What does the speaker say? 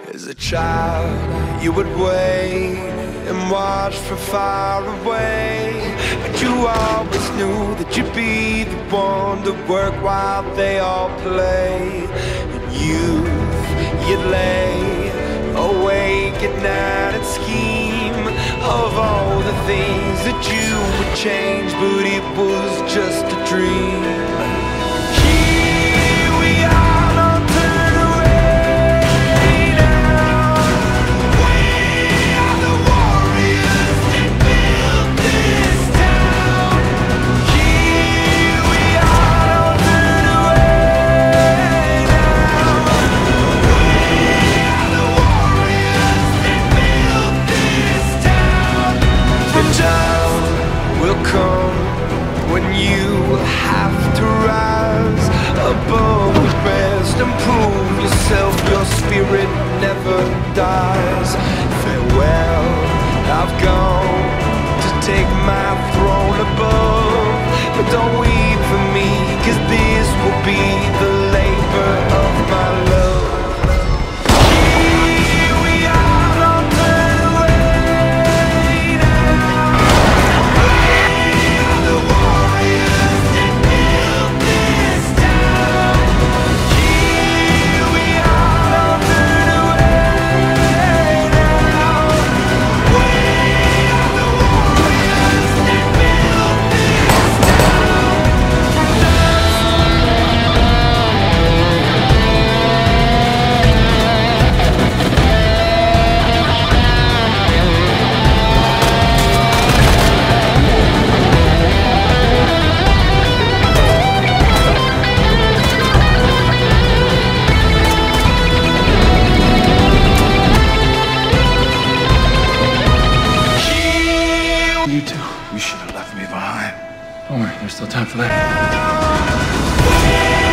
As a child, you would wait and watch from far away, but you always knew that you'd be the one to work while they all play. In youth, you'd lay awake at night and scheme of all the things that you would change, but it was just a dream. When you have to rise above the rest and prove yourself, your spirit never dies. Farewell, I've gone to take my throne above, but don't weep for me, 'cause this will be the labor of my love. You too. You should have left me behind. Don't worry, there's still time for that.